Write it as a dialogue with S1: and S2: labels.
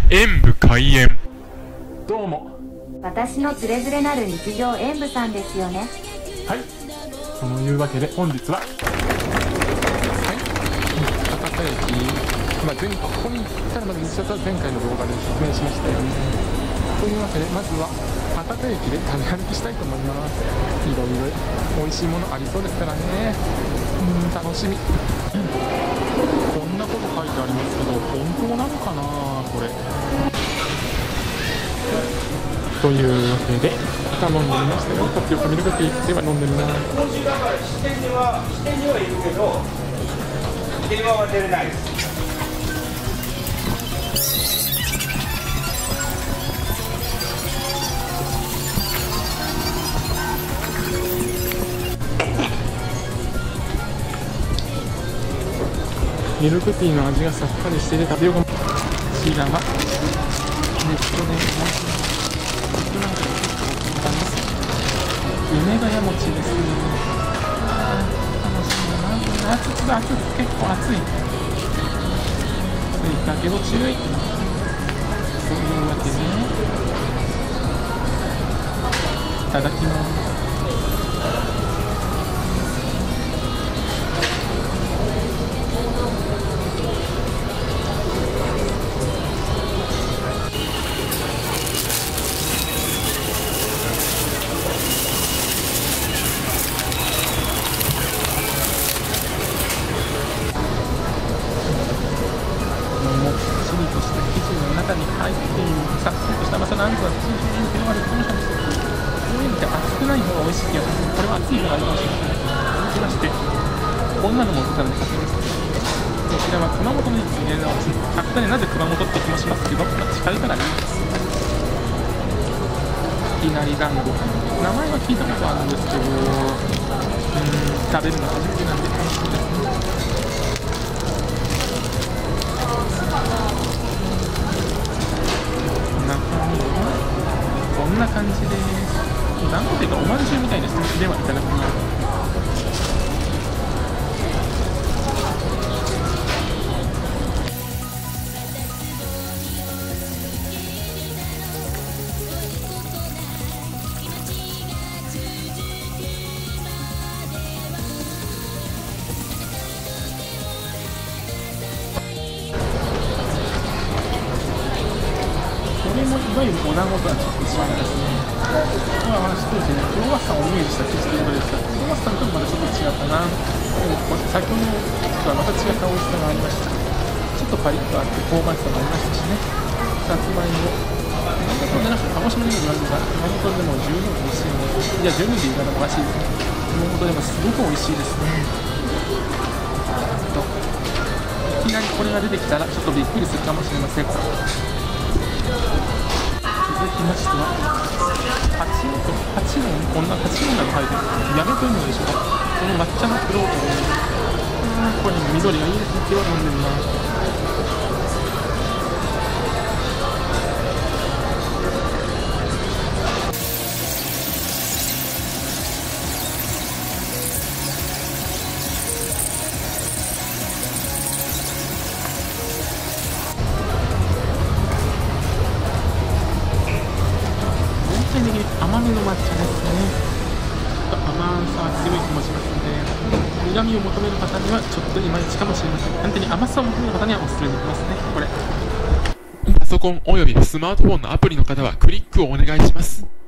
S1: 演武開演。
S2: どうも。
S3: 私のつれづれなる日常演武さんですよね。
S2: はい。そのいうわけで本日は、はい、博多駅、ここに行ったらまず日常は前回の動画で説明しましたよね。というわけでまずは博多駅で食べ歩きしたいと思います。いろいろ美味しいものありそうですからね。楽しみ。こんなこと書いてありますけど本当なのかなこれ。というわけで頼んでみましたよ。タピオカミルクティーでは飲んでみます。
S4: 支店にはいるけど電話は出れないです。
S2: ミルクティーの味がさっぱりしててタピオカもこちらはネットで梅ヶ谷餅ですね。楽しみだな。熱結構熱い。暑いだけど注意。そういうわけでいただきます。中に入っているさっぱりとした甘さのあんこが口に広がるかもしれません。こういうのって熱くない方が美味しい気がする。これは熱い方がいいかもしれません。続きましてこんなのも歌で買ってます。こちらは熊本のですね。博多でなぜ熊本って気もしますけど、近いからいいです。いきなり団子、名前は聞いたことあるんですけど食べるの初めてなんで楽しみですね。こんな感じです。団子というかおまんじゅうみたいですね。ではいただきます。これもいわゆるお団子とはちょっと違いますね。これは私当時ね、クロワッサンをイメージした生地ということですが、クロワッサンともまたちょっと違ったな。先ほどのとはまた違った美味しさがありました。ちょっとパリッとあって香ばしさもありましたしね。さつまいも、熊本じゃなくて鹿児島でも言われるが、熊本でも十分美味しいので、いや十分で言い方もおかしいですね。熊本でもすごく美味しいですね。いきなりこれが出てきたらちょっとびっくりするかもしれません。続きましては8のこんな8のが入ってるやめというのでしょうか。この抹茶のフロートでこれ緑がいいですね。今日は飲んでみます。甘めの抹茶ですね。甘さは強い気もしますので、苦味を求める方にはちょっといまいちかもしれません。反対に甘さを求める方にはおすすめできますね。これ
S1: パソコンおよびスマートフォンのアプリの方はクリックをお願いします。